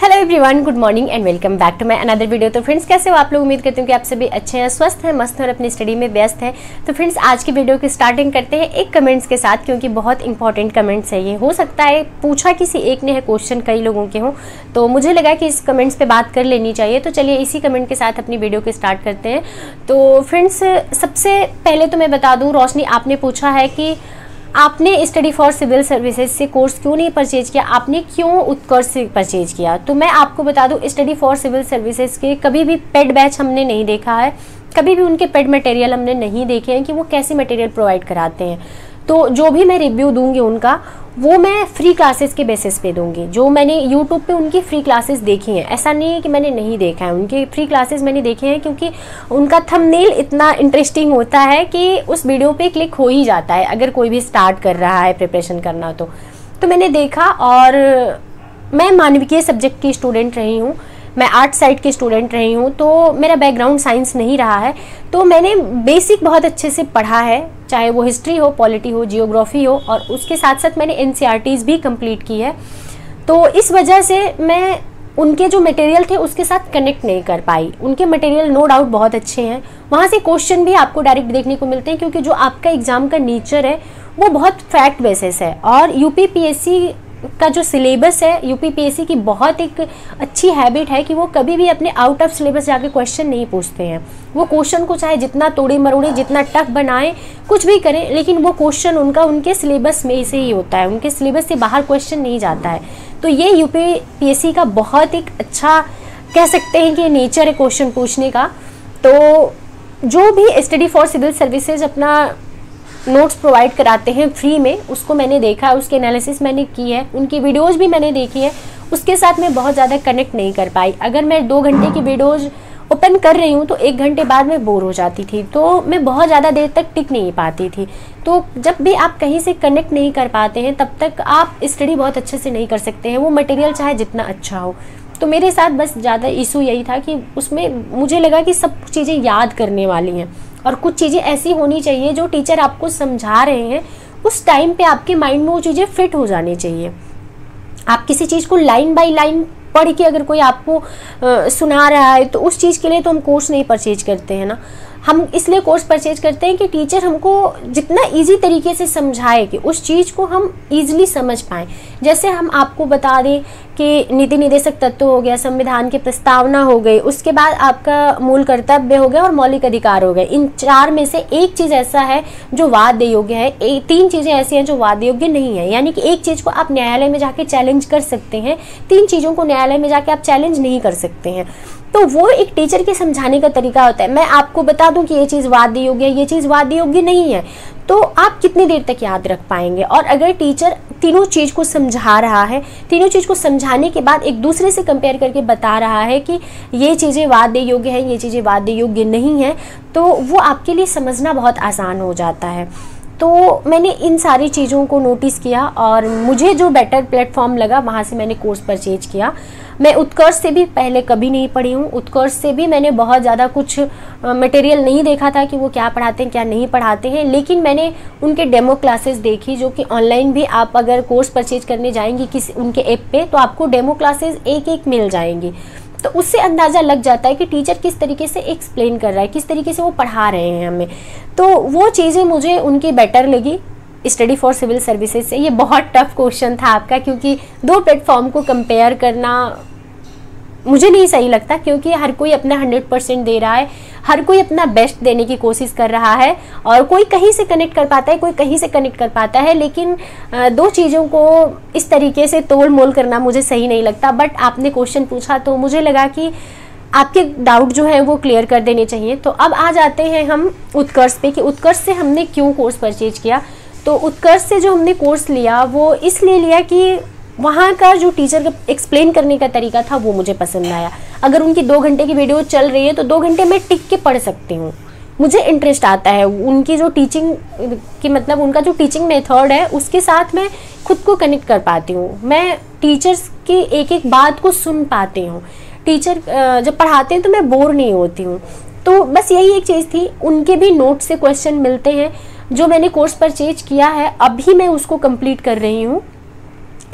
Hello everyone, good morning and welcome back to my another video. तो friends, कैसे हो आप लोग? उम्मीद करती हूँ कि आप सभी अच्छे हैं, स्वस्थ हैं, मस्त हैं और अपनी स्टडी में व्यस्त हैं। तो फ्रेंड्स, आज की वीडियो की स्टार्टिंग करते हैं एक कमेंट्स के साथ, क्योंकि बहुत इंपॉर्टेंट कमेंट्स है ये। हो सकता है पूछा किसी एक ने है क्वेश्चन, कई लोगों के हों, तो मुझे लगा कि इस कमेंट्स पर बात कर लेनी चाहिए। तो चलिए इसी कमेंट के साथ अपनी वीडियो को स्टार्ट करते हैं। तो फ्रेंड्स, सबसे पहले तो मैं बता दूँ, रोशनी आपने पूछा है कि आपने स्टडी फॉर सिविल सर्विसेज से कोर्स क्यों नहीं परचेज किया, आपने क्यों उत्कर्ष से परचेज किया। तो मैं आपको बता दूं, स्टडी फॉर सिविल सर्विसेज के कभी भी पेड बैच हमने नहीं देखा है, कभी भी उनके पेड मटेरियल हमने नहीं देखे हैं कि वो कैसे मटेरियल प्रोवाइड कराते हैं। तो जो भी मैं रिव्यू दूंगी उनका, वो मैं फ्री क्लासेस के बेसिस पे दूंगी। जो मैंने यूट्यूब पे उनकी फ्री क्लासेस देखी हैं, ऐसा नहीं है कि मैंने नहीं देखा है, उनकी फ्री क्लासेस मैंने देखे हैं, क्योंकि उनका थंबनेल इतना इंटरेस्टिंग होता है कि उस वीडियो पे क्लिक हो ही जाता है अगर कोई भी स्टार्ट कर रहा है प्रिपरेशन करना। तो मैंने देखा, और मैं मानविकीय सब्जेक्ट की स्टूडेंट रही हूँ, मैं आर्ट साइड की स्टूडेंट रही हूँ, तो मेरा बैकग्राउंड साइंस नहीं रहा है। तो मैंने बेसिक बहुत अच्छे से पढ़ा है, चाहे वो हिस्ट्री हो, पॉलिटी हो, जियोग्राफी हो, और उसके साथ साथ मैंने एनसीईआरटीज़ भी कंप्लीट की है। तो इस वजह से मैं उनके जो मटेरियल थे उसके साथ कनेक्ट नहीं कर पाई। उनके मटेरियल नो डाउट बहुत अच्छे हैं, वहाँ से क्वेश्चन भी आपको डायरेक्ट देखने को मिलते हैं, क्योंकि जो आपका एग्ज़ाम का नेचर है वो बहुत फैक्ट बेसिस है। और यूपीपीएससी का जो सिलेबस है, यूपीपीएससी की बहुत एक अच्छी हैबिट है कि वो कभी भी अपने आउट ऑफ सिलेबस जाके क्वेश्चन नहीं पूछते हैं। वो क्वेश्चन को चाहे जितना तोड़े मरोड़े, जितना टफ बनाए, कुछ भी करें, लेकिन वो क्वेश्चन उनका उनके सिलेबस में से ही होता है, उनके सिलेबस से बाहर क्वेश्चन नहीं जाता है। तो ये यूपीपीएससी का बहुत एक अच्छा कह सकते हैं कि नेचर है क्वेश्चन पूछने का। तो जो भी स्टडी फॉर सिविल सर्विसेज अपना नोट्स प्रोवाइड कराते हैं फ्री में, उसको मैंने देखा, उसके एनालिसिस मैंने की है, उनकी वीडियोज़ भी मैंने देखी है, उसके साथ मैं बहुत ज़्यादा कनेक्ट नहीं कर पाई। अगर मैं 2 घंटे की वीडियोज़ ओपन कर रही हूँ तो 1 घंटे बाद मैं बोर हो जाती थी, तो मैं बहुत ज़्यादा देर तक टिक नहीं पाती थी। तो जब भी आप कहीं से कनेक्ट नहीं कर पाते हैं, तब तक आप स्टडी बहुत अच्छे से नहीं कर सकते हैं, वो मटेरियल चाहे जितना अच्छा हो। तो मेरे साथ बस ज़्यादा इशू यही था कि उसमें मुझे लगा कि सब चीज़ें याद करने वाली हैं, और कुछ चीज़ें ऐसी होनी चाहिए जो टीचर आपको समझा रहे हैं उस टाइम पे आपके माइंड में वो चीज़ें फिट हो जानी चाहिए। आप किसी चीज़ को लाइन बाय लाइन पढ़ के अगर कोई आपको सुना रहा है, तो उस चीज़ के लिए तो हम कोर्स नहीं परचेज करते हैं ना। हम इसलिए कोर्स परचेज करते हैं कि टीचर हमको जितना इजी तरीके से समझाए कि उस चीज़ को हम इजीली समझ पाएँ। जैसे हम आपको बता दें कि नीति निर्देशक तत्व हो गया, संविधान की प्रस्तावना हो गई, उसके बाद आपका मूल कर्तव्य हो गया और मौलिक अधिकार हो गए। इन 4 में से एक चीज़ ऐसा है जो वाद्य योग्य है, 3 चीज़ें ऐसी हैं जो वाद्य योग्य नहीं है। यानी कि एक चीज़ को आप न्यायालय में जाके चैलेंज कर सकते हैं, 3 चीज़ों को न्यायालय में जाके आप चैलेंज नहीं कर सकते हैं। तो वो एक टीचर के समझाने का तरीका होता है। मैं आपको बता दूं कि ये चीज़ वाद्य योग्य है, ये चीज़ वाद्य योग्य नहीं है, तो आप कितनी देर तक याद रख पाएंगे। और अगर टीचर तीनों चीज़ को समझा रहा है, तीनों चीज़ को समझाने के बाद एक दूसरे से कंपेयर करके बता रहा है कि ये चीज़ें वाद्य योग्य हैं, ये चीज़ें वाद्य योग्य नहीं है, तो वो आपके लिए समझना बहुत आसान हो जाता है। तो मैंने इन सारी चीज़ों को नोटिस किया, और मुझे जो बेटर प्लेटफॉर्म लगा वहाँ से मैंने कोर्स परचेज किया। मैं उत्कर्ष से भी पहले कभी नहीं पढ़ी हूँ, उत्कर्ष से भी मैंने बहुत ज़्यादा कुछ मटेरियल नहीं देखा था कि वो क्या पढ़ाते हैं क्या नहीं पढ़ाते हैं, लेकिन मैंने उनके डेमो क्लासेस देखी, जो कि ऑनलाइन भी आप अगर कोर्स परचेज करने जाएंगी किसी उनके ऐप पे, तो आपको डेमो क्लासेस एक मिल जाएंगी। तो उससे अंदाज़ा लग जाता है कि टीचर किस तरीके से एक्सप्लेन कर रहा है, किस तरीके से वो पढ़ा रहे हैं हमें। तो वो चीज़ें मुझे उनकी बेटर लगी स्टडी फॉर सिविल सर्विसेज से। ये बहुत टफ क्वेश्चन था आपका, क्योंकि 2 प्लेटफॉर्म को कंपेयर करना मुझे नहीं सही लगता, क्योंकि हर कोई अपना 100% दे रहा है, हर कोई अपना बेस्ट देने की कोशिश कर रहा है, और कोई कहीं से कनेक्ट कर पाता है, कोई कहीं से कनेक्ट कर पाता है, लेकिन 2 चीज़ों को इस तरीके से तोड़ मोल करना मुझे सही नहीं लगता। बट आपने क्वेश्चन पूछा तो मुझे लगा कि आपके डाउट जो है वो क्लियर कर देने चाहिए। तो अब आ जाते हैं हम उत्कर्ष पे कि उत्कर्ष से हमने क्यों कोर्स परचेज किया। तो उत्कर्ष से जो हमने कोर्स लिया वो इसलिए लिया कि वहाँ का जो टीचर का एक्सप्लेन करने का तरीका था वो मुझे पसंद आया। अगर उनकी 2 घंटे की वीडियो चल रही है तो 2 घंटे में टिक के पढ़ सकती हूँ, मुझे इंटरेस्ट आता है उनकी जो टीचिंग की, मतलब उनका जो टीचिंग मेथड है उसके साथ मैं खुद को कनेक्ट कर पाती हूँ। मैं टीचर्स की एक एक बात को सुन पाती हूँ, टीचर जब पढ़ाते हैं तो मैं बोर नहीं होती हूँ। तो बस यही एक चीज़ थी। उनके भी नोट से क्वेश्चन मिलते हैं, जो मैंने कोर्स परचेज किया है अभी मैं उसको कंप्लीट कर रही हूँ।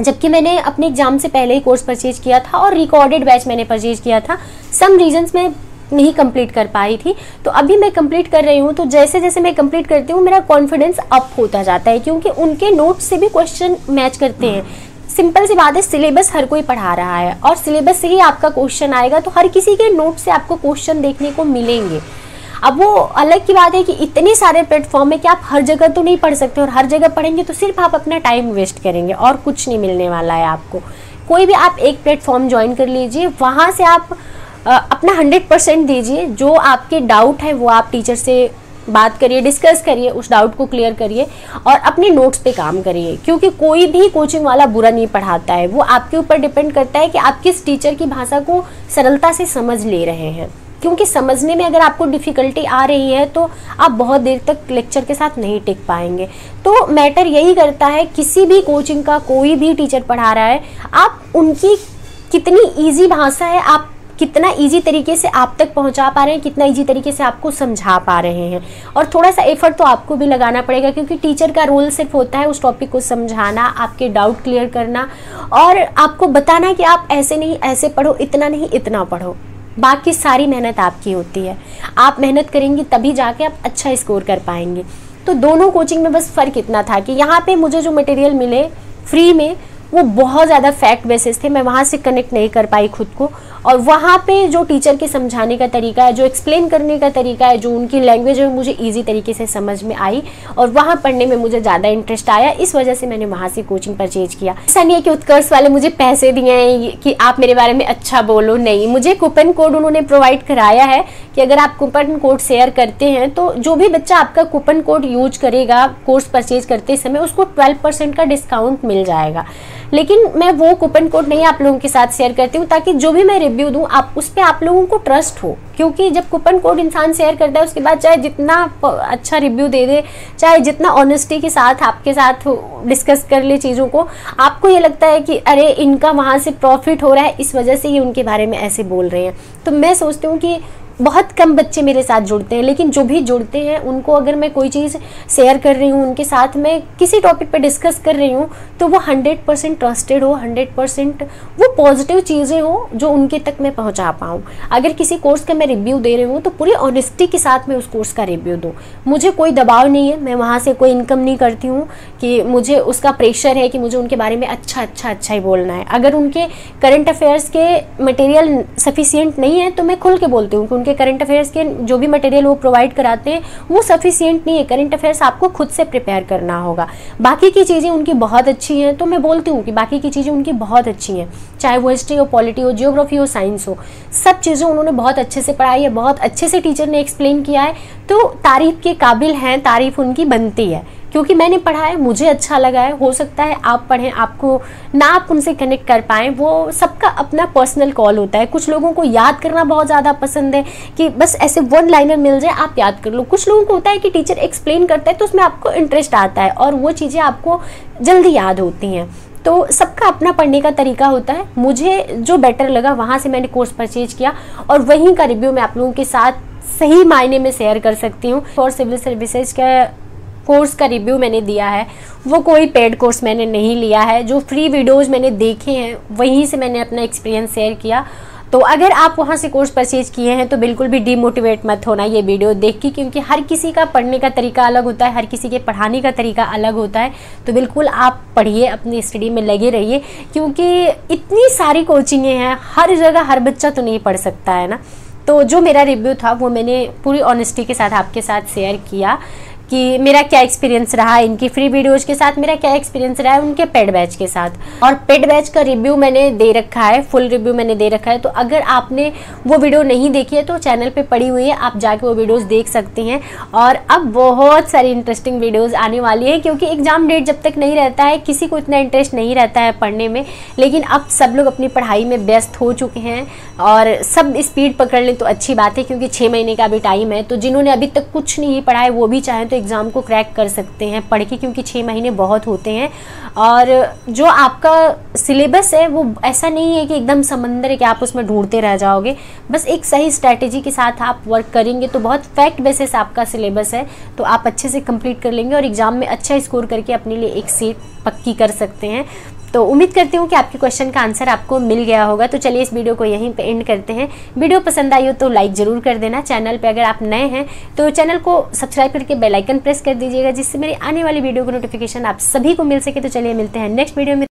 जबकि मैंने अपने एग्जाम से पहले ही कोर्स परचेज किया था और रिकॉर्डेड बैच मैंने परचेज किया था। सम रीजंस में नहीं कंप्लीट कर पाई थी, तो अभी मैं कंप्लीट कर रही हूँ। तो जैसे जैसे मैं कंप्लीट करती हूँ मेरा कॉन्फिडेंस अप होता जाता है, क्योंकि उनके नोट्स से भी क्वेश्चन मैच करते हैं। सिंपल सी बात है, सिलेबस हर कोई पढ़ा रहा है और सिलेबस से ही आपका क्वेश्चन आएगा, तो हर किसी के नोट से आपको क्वेश्चन देखने को मिलेंगे। अब वो अलग की बात है कि इतने सारे प्लेटफॉर्म है कि आप हर जगह तो नहीं पढ़ सकते, और हर जगह पढ़ेंगे तो सिर्फ आप अपना टाइम वेस्ट करेंगे और कुछ नहीं मिलने वाला है आपको। कोई भी आप एक प्लेटफॉर्म ज्वाइन कर लीजिए, वहाँ से आप अपना 100% दीजिए। जो आपके डाउट है वो आप टीचर से बात करिए, डिस्कस करिए, उस डाउट को क्लियर करिए और अपने नोट्स पे काम करिए, क्योंकि कोई भी कोचिंग वाला बुरा नहीं पढ़ाता है। वो आपके ऊपर डिपेंड करता है कि आप किस टीचर की भाषा को सरलता से समझ ले रहे हैं, क्योंकि समझने में अगर आपको डिफ़िकल्टी आ रही है तो आप बहुत देर तक लेक्चर के साथ नहीं टिक पाएंगे। तो मैटर यही करता है, किसी भी कोचिंग का कोई भी टीचर पढ़ा रहा है, आप उनकी कितनी ईजी भाषा है, आप कितना इजी तरीके से आप तक पहुंचा पा रहे हैं, कितना इजी तरीके से आपको समझा पा रहे हैं। और थोड़ा सा एफर्ट तो आपको भी लगाना पड़ेगा, क्योंकि टीचर का रोल सिर्फ होता है उस टॉपिक को समझाना, आपके डाउट क्लियर करना और आपको बताना कि आप ऐसे नहीं ऐसे पढ़ो, इतना नहीं इतना पढ़ो। बाकी सारी मेहनत आपकी होती है। आप मेहनत करेंगी तभी जाके आप अच्छा स्कोर कर पाएंगे। तो दोनों कोचिंग में बस फ़र्क इतना था कि यहाँ पे मुझे जो मटेरियल मिले फ्री में वो बहुत ज़्यादा फैक्ट बेसिस थे, मैं वहाँ से कनेक्ट नहीं कर पाई खुद को। और वहाँ पे जो टीचर के समझाने का तरीका है, जो एक्सप्लेन करने का तरीका है, जो उनकी लैंग्वेज है, मुझे इजी तरीके से समझ में आई और वहाँ पढ़ने में मुझे ज़्यादा इंटरेस्ट आया। इस वजह से मैंने वहाँ से कोचिंग परचेज किया। ऐसा नहीं है कि उत्कर्ष वाले मुझे पैसे दिए हैं कि आप मेरे बारे में अच्छा बोलो, नहीं, मुझे कूपन कोड उन्होंने प्रोवाइड कराया है कि अगर आप कूपन कोड शेयर करते हैं तो जो भी बच्चा आपका कूपन कोड यूज करेगा कोर्स परचेज करते समय, उसको 12% का डिस्काउंट मिल जाएगा। लेकिन मैं वो कूपन कोड नहीं आप लोगों के साथ शेयर करती हूँ, ताकि जो भी मैं रिव्यू दूँ आप उस पर आप लोगों को ट्रस्ट हो। क्योंकि जब कूपन कोड इंसान शेयर करता है, उसके बाद चाहे जितना अच्छा रिव्यू दे दे, चाहे जितना ऑनेस्टी के साथ आपके साथ डिस्कस कर ले चीज़ों को, आपको ये लगता है कि अरे इनका वहाँ से प्रॉफिट हो रहा है, इस वजह से ये उनके बारे में ऐसे बोल रहे हैं। तो मैं सोचती हूँ कि बहुत कम बच्चे मेरे साथ जुड़ते हैं, लेकिन जो भी जुड़ते हैं उनको अगर मैं कोई चीज़ शेयर कर रही हूँ, उनके साथ मैं किसी टॉपिक पे डिस्कस कर रही हूँ, तो वो 100% ट्रस्टेड हो, 100% वो पॉजिटिव चीज़ें हो जो उनके तक मैं पहुँचा पाऊँ। अगर किसी कोर्स का मैं रिव्यू दे रही हूँ तो पूरी ऑनेस्टी के साथ मैं उस कोर्स का रिव्यू दूँ। मुझे कोई दबाव नहीं है, मैं वहाँ से कोई इनकम नहीं करती हूँ कि मुझे उसका प्रेशर है कि मुझे उनके बारे में अच्छा ही बोलना है। अगर उनके करंट अफेयर्स के मटेरियल सफिशिएंट नहीं है तो मैं खुल के बोलती हूँ कि उनके करंट अफेयर्स के जो भी मटेरियल वो प्रोवाइड कराते हैं वो सफिशिएंट नहीं है, करंट अफेयर्स आपको खुद से प्रिपेयर करना होगा। बाकी की चीज़ें उनकी बहुत अच्छी हैं, तो मैं बोलती हूँ कि बाकी की चीज़ें उनकी बहुत अच्छी हैं, चाहे वो हिस्ट्री हो, पॉलिटी हो, जियोग्राफी हो, साइंस हो, सब चीज़ें उन्होंने बहुत अच्छे से पढ़ाई है, बहुत अच्छे से टीचर ने एक्सप्लेन किया है। तो तारीफ़ के काबिल हैं, तारीफ़ उनकी बनती है, क्योंकि मैंने पढ़ा है, मुझे अच्छा लगा है। हो सकता है आप पढ़ें, आपको ना आप उनसे कनेक्ट कर पाएँ, वो सबका अपना पर्सनल कॉल होता है। कुछ लोगों को याद करना बहुत ज़्यादा पसंद है कि बस ऐसे वन लाइनर मिल जाए आप याद कर लो। कुछ लोगों को होता है कि टीचर एक्सप्लेन करता है तो उसमें आपको इंटरेस्ट आता है और वो चीज़ें आपको जल्दी याद होती हैं। तो सबका अपना पढ़ने का तरीका होता है। मुझे जो बेटर लगा वहाँ से मैंने कोर्स परचेज किया और वहीं का रिव्यू मैं आप लोगों के साथ सही मायने में शेयर कर सकती हूँ। और सिविल सर्विसेज का कोर्स का रिव्यू मैंने दिया है, वो कोई पेड कोर्स मैंने नहीं लिया है। जो फ्री वीडियोज़ मैंने देखे हैं वहीं से मैंने अपना एक्सपीरियंस शेयर किया। तो अगर आप वहाँ से कोर्स परचेज किए हैं तो बिल्कुल भी डीमोटिवेट मत होना ये वीडियो देख के, क्योंकि हर किसी का पढ़ने का तरीका अलग होता है, हर किसी के पढ़ाने का तरीका अलग होता है। तो बिल्कुल आप पढ़िए, अपनी स्टडी में लगे रहिए, क्योंकि इतनी सारी कोचिंगें हैं, हर जगह हर बच्चा तो नहीं पढ़ सकता है ना। तो जो मेरा रिव्यू था वो मैंने पूरी ऑनेस्टी के साथ आपके साथ शेयर किया कि मेरा क्या एक्सपीरियंस रहा इनकी फ्री वीडियोज़ के साथ, मेरा क्या एक्सपीरियंस रहा है उनके पेड बैच के साथ। और पेड बैच का रिव्यू मैंने दे रखा है, फुल रिव्यू मैंने दे रखा है। तो अगर आपने वो वीडियो नहीं देखी है तो चैनल पे पड़ी हुई है, आप जाके वो वीडियोज़ देख सकते हैं। और अब बहुत सारी इंटरेस्टिंग वीडियोज़ आने वाली है, क्योंकि एग्जाम डेट जब तक नहीं रहता है किसी को इतना इंटरेस्ट नहीं रहता है पढ़ने में। लेकिन अब सब लोग अपनी पढ़ाई में व्यस्त हो चुके हैं और सब स्पीड पकड़ लें तो अच्छी बात है, क्योंकि 6 महीने का भी टाइम है। तो जिन्होंने अभी तक कुछ नहीं पढ़ा है वो भी चाहें तो एग्ज़ाम को क्रैक कर सकते हैं पढ़ के, क्योंकि 6 महीने बहुत होते हैं। और जो आपका सिलेबस है वो ऐसा नहीं है कि एकदम समंदर है कि आप उसमें ढूंढते रह जाओगे। बस एक सही स्ट्रैटेजी के साथ आप वर्क करेंगे तो बहुत फैक्ट बेसिस आपका सिलेबस है, तो आप अच्छे से कंप्लीट कर लेंगे और एग्ज़ाम में अच्छा स्कोर करके अपने लिए एक सीट पक्की कर सकते हैं। तो उम्मीद करती हूँ कि आपके क्वेश्चन का आंसर आपको मिल गया होगा। तो चलिए इस वीडियो को यहीं पे एंड करते हैं। वीडियो पसंद आई हो तो लाइक ज़रूर कर देना। चैनल पे अगर आप नए हैं तो चैनल को सब्सक्राइब करके बेल आइकन प्रेस कर दीजिएगा, जिससे मेरी आने वाली वीडियो की नोटिफिकेशन आप सभी को मिल सके। तो चलिए मिलते हैं नेक्स्ट वीडियो में।